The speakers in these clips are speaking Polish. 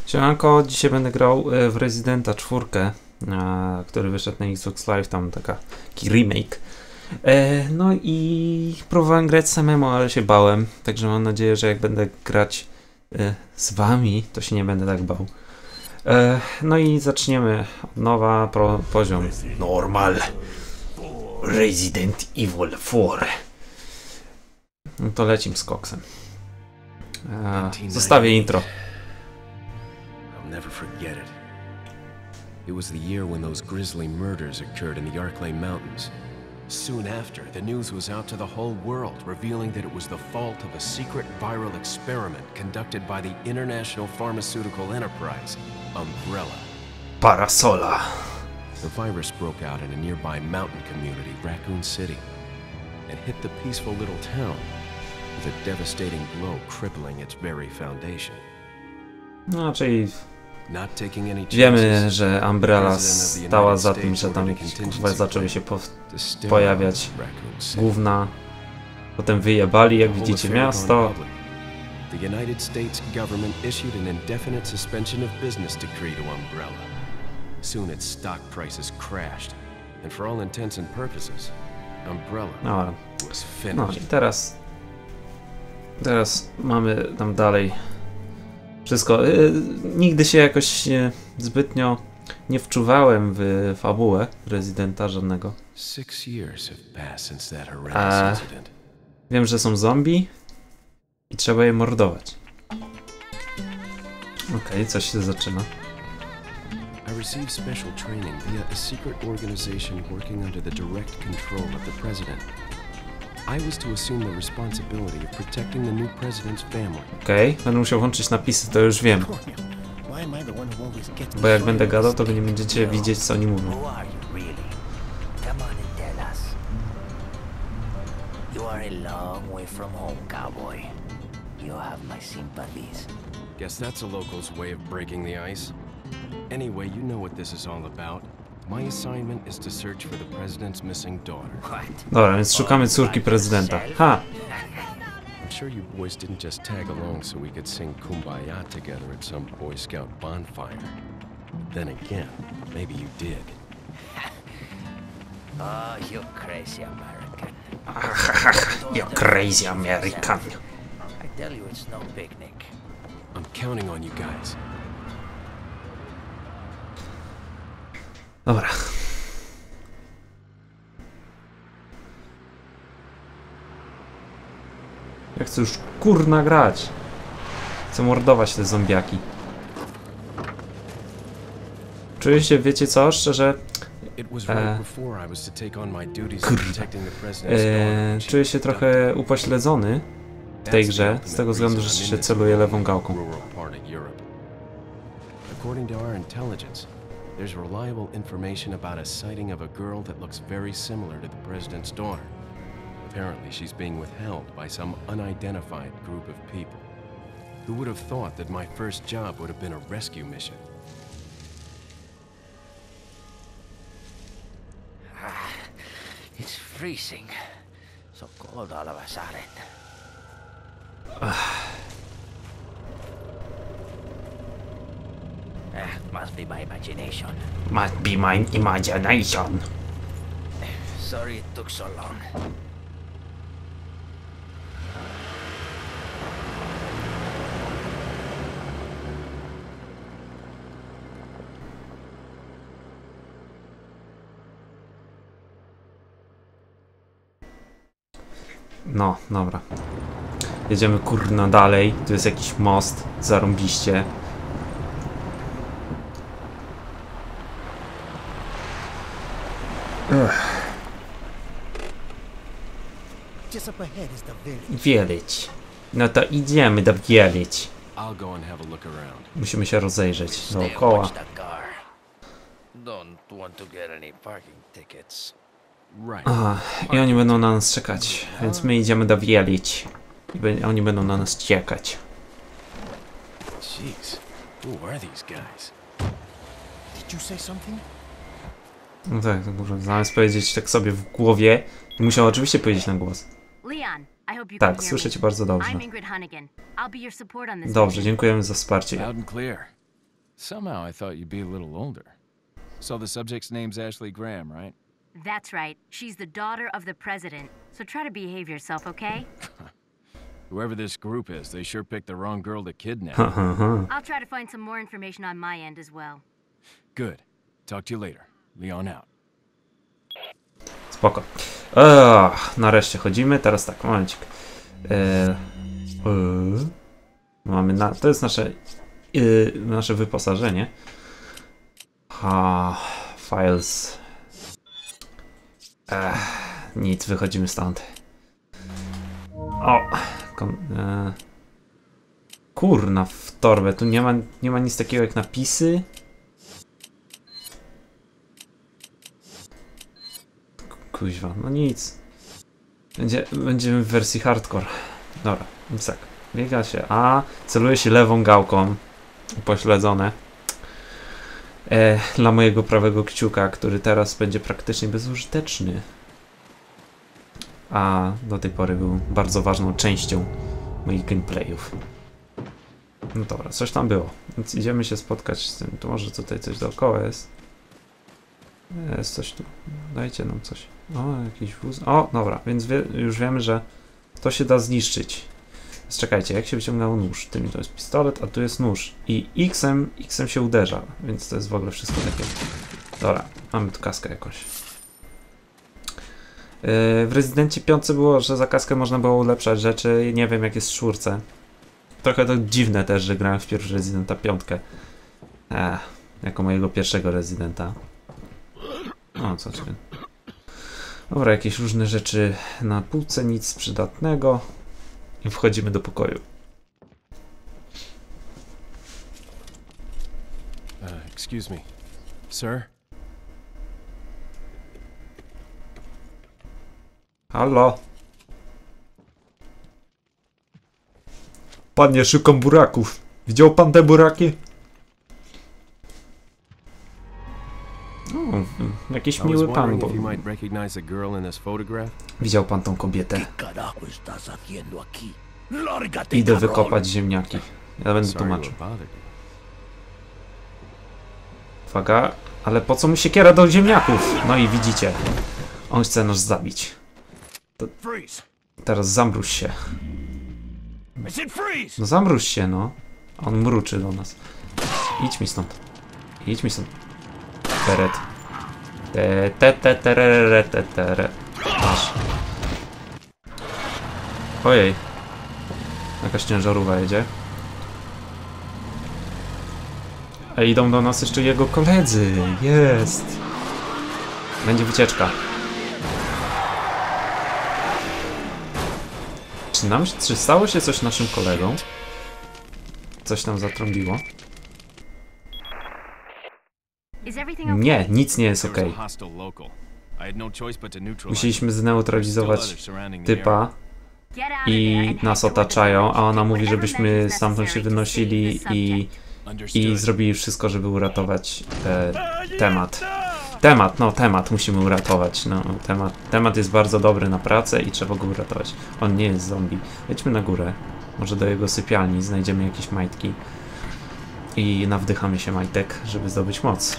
Siemanko, dzisiaj będę grał w Residenta 4, który wyszedł na Xbox Live, tam taki remake. No i próbowałem grać samemu, ale się bałem, także mam nadzieję, że jak będę grać z wami, to się nie będę tak bał. No i zaczniemy od nowa, poziom normal. Resident Evil 4. No to lecim z koksem. Zostawię intro. Never forget it. It was the year when those grisly murders occurred in the Arklay Mountains. Soon after, the news was out to the whole world, revealing that it was the fault of a secret viral experiment conducted by the international pharmaceutical enterprise, Umbrella. Parasola. The virus broke out in a nearby mountain community, Raccoon City, and hit the peaceful little town with a devastating blow crippling its very foundation. No, czyli Not taking any wiemy, że Umbrella stała za tym, że tam zaczęły się pojawiać gówna. Potem wyjebali, jak widzicie, miasto. The United States government issued an indefinite suspension of business decree to Umbrella. Soon its stock prices crashed, and for all intents and purposes, Umbrella was finished. No i teraz mamy tam dalej wszystko. Nigdy się jakoś zbytnio nie wczuwałem w fabułę Residenta żadnego. Wiem, że są zombie i trzeba je mordować. Okej, coś się zaczyna. I received special training via a secret organization working under the direct control of the president. I was to assume the responsibility of protecting the new president's family. Okej, będę musiał włączyć napisy, to już wiem. Bo jak będę gadał, to wy nie będziecie widzieć, co oni mówią. Guess that's a local's way of breaking the ice. Anyway, you know what this is all about. My assignment is to search for the president's missing daughter. Dobra, więc szukamy córki prezydenta. Ha! I'm sure you boys didn't just tag along so we could sing Kumbaya together at some Boy Scout bonfire. Then again, maybe you did. Oh, you crazy American. You crazy American. I tell you, it's no picnic. I'm counting on you guys. Dobra. Ja chcę już kurna grać. Chcę mordować te zombiaki. Czuję się, wiecie co, szczerze... czuję się trochę upośledzony w tej grze, z tego względu, że się celuje lewą gałką. There's reliable information about a sighting of a girl that looks very similar to the president's daughter. Apparently, she's being withheld by some unidentified group of people. Who would have thought that my first job would have been a rescue mission? It's freezing. So cold all of a sudden. Must be my imagination. Must be my imagination. Sorry it took so long. No, dobra. Jedziemy kurna dalej. Tu jest jakiś most. Zarąbiście. Village. No to idziemy do Village. Musimy się rozejrzeć dookoła. I oni będą na nas czekać, więc my idziemy do Village. I oni będą na nas czekać. No tak, to może zamiast powiedzieć tak sobie w głowie, musiał oczywiście powiedzieć na głos. Tak, słyszę cię bardzo dobrze. Dobrze, dziękujemy za wsparcie. Somehow I thought you'd be a little older. So the subject's name's Ashley Graham, right? That's right. She's the daughter of the president. So try to behave yourself, okay? Whoever this group is, they sure picked the wrong girl to kidnap. I'll try to find some more information on my end as well. Good. Talk to you later. Leon out. Spoko. Nareszcie chodzimy. Teraz tak, momencik. Mamy to jest nasze wyposażenie. Files. Nic, wychodzimy stąd. Kurna, w torbę. Tu nie ma nic takiego jak napisy. Kuźwa, no nic. Będziemy w wersji hardcore. Dobra, więc tak. Biega się. Celuje się lewą gałką. Upośledzone. Dla mojego prawego kciuka, który teraz będzie praktycznie bezużyteczny. A do tej pory był bardzo ważną częścią moich gameplayów. No dobra, coś tam było. Więc idziemy się spotkać z tym. Tu może tutaj coś dookoła jest. Jest coś tu. Dajcie nam coś. Jakiś wóz. Dobra, więc już wiemy, że to się da zniszczyć. Więc czekajcie, jak się wyciągnęło nóż? To jest pistolet, a tu jest nóż. I X-em się uderza, więc to jest w ogóle wszystko takie. Dobra, mamy tu kaskę jakąś. W Rezydencie 5 było, że za kaskę można było ulepszać rzeczy. Nie wiem, jak jest w 4. Trochę to dziwne też, że grałem w pierwszy Rezydenta 5. Jako mojego pierwszego Rezydenta. Co ci. Dobra, jakieś różne rzeczy na półce, nic przydatnego. I wchodzimy do pokoju. Excuse me. Sir? Halo? Panie, szukam buraków. Widział pan te buraki? Jakiś miły pan, bo... Widział pan tą kobietę? Idę wykopać ziemniaki. Ja będę tłumaczył. Uwaga, ale po co mu siekiera do ziemniaków? No i widzicie. On chce nas zabić. Teraz zamruź się. No zamruź się, no. On mruczy do nas. Idź mi stąd. Idź mi stąd. Teret. Masz. Ojej. Jakaś ciężarówka jedzie. Idą do nas jeszcze jego koledzy. Jest. Będzie wycieczka. Czy stało się coś naszym kolegom? Coś tam zatrąbiło? Nie, nic nie jest okej. Musieliśmy zneutralizować typa i nas otaczają, a ona mówi, żebyśmy stamtąd się wynosili i zrobili wszystko, żeby uratować temat. Temat musimy uratować. No, temat jest bardzo dobry na pracę i trzeba go uratować. On nie jest zombie. Wejdźmy na górę. Może do jego sypialni znajdziemy jakieś majtki. I nawdychamy się majtek, żeby zdobyć moc.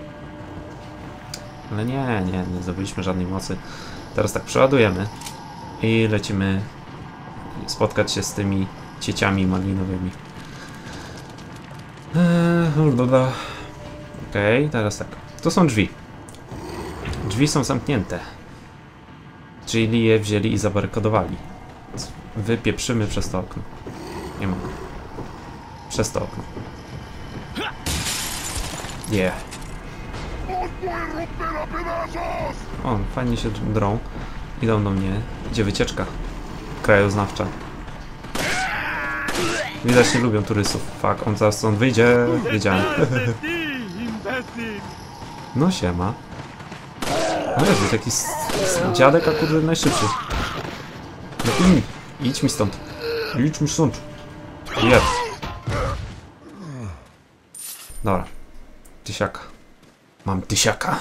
Ale nie zdobyliśmy żadnej mocy. Teraz tak, przeładujemy. I lecimy spotkać się z tymi cieciami malinowymi. Okej, teraz tak. To są drzwi. Drzwi są zamknięte. Czyli je wzięli i zabarykadowali. Wypieprzymy przez to okno. Nie mogę. Przez to okno. O, fajnie się drą. Idą do mnie. Gdzie wycieczka? Krajoznawcza. Widać, nie lubią turystów. Fuck, on zaraz stąd wyjdzie. Wiedziałem. No siema. No Jezu, taki dziadek, a kurde najszybszy. Idź mi stąd. Idź mi stąd. Jest. Dobra. Tysiaka. Mam tysiaka.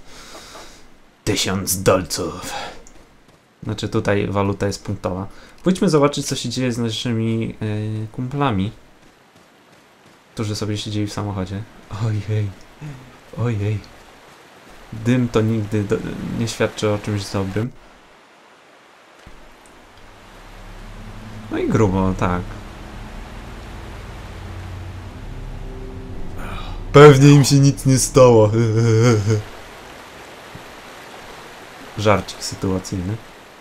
1000 dolców. Znaczy tutaj waluta jest punktowa. Pójdźmy zobaczyć, co się dzieje z naszymi kumplami. którzy sobie siedzieli w samochodzie. Ojej. Ojej. Dym to nigdy nie świadczy o czymś dobrym. No i grubo, tak. Pewnie im się nic nie stało. Żarcik sytuacyjny.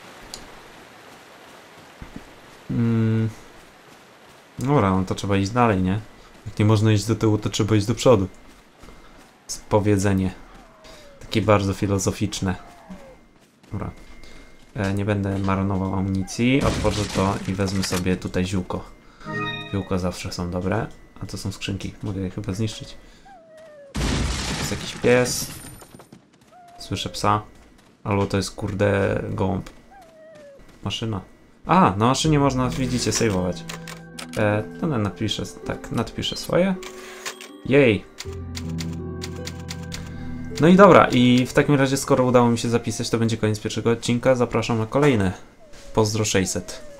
Dobra, no to trzeba iść dalej, nie? Jak nie można iść do tyłu, to trzeba iść do przodu. Powiedzenie. Takie bardzo filozoficzne. Dobra. Nie będę marnował amunicji. Otworzę to i wezmę sobie tutaj ziółko. Ziółko zawsze są dobre. A to są skrzynki. Mogę je chyba zniszczyć. Jest jakiś pies. Słyszę psa. Albo to jest kurde gołąb. Maszyna. A, na maszynie można, widzicie, save'ować. To napiszę, tak, nadpiszę swoje. Jej. No i dobra, i w takim razie, skoro udało mi się zapisać, to będzie koniec pierwszego odcinka. Zapraszam na kolejny. Pozdro 600.